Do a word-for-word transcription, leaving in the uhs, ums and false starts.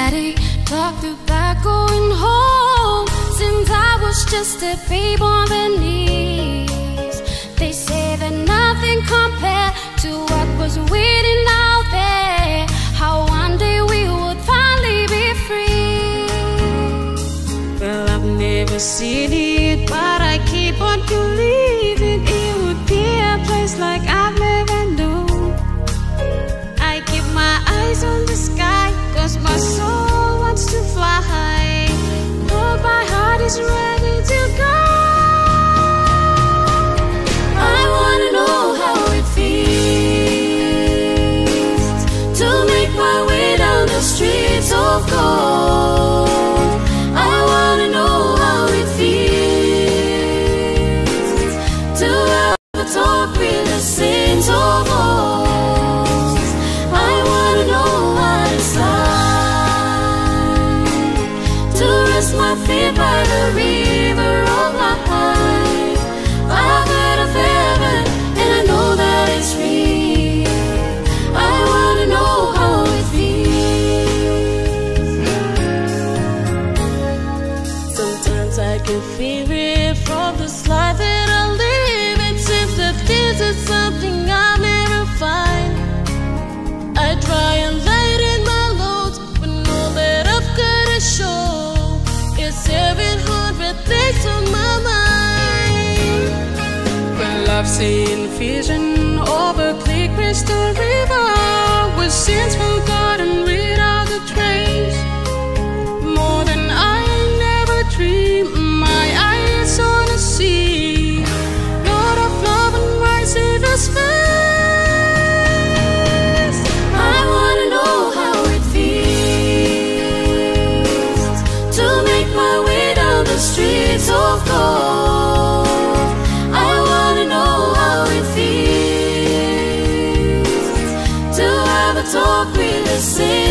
daddy talked about going home since I was just a babe on their knees. They say that nothing compared to what was waiting out there, how one day we would finally be free. Well, I've never seen it, but I keep on believing it would be a place like I've never known. I keep my eyes on the sky, cause my soul wants to fly high. Lord, my heart is ready to go. I wanna know how it feels to make my way down the streets of gold. I wanna know how it feels to have a talk with the saints of old. I wanna know what it's like to rest my feet by the river of life. I've heard of heaven and I know that it's real. I wanna know how it feels. Sometimes I can feel it from this life that I live. It seems that this is something I'll never find. I try and lighten my loads, but all that I've gotta show is seven hundred things on my mind. Well, I've seen vision of a clear crystal river with sins forgotten without a trace. More than I never dreamed, my eyes on the sea. Lord of love and my Savior's face. I wanna know how it feels to make my way down the streets of gold. I wanna know how it feels to have a talk with the saints.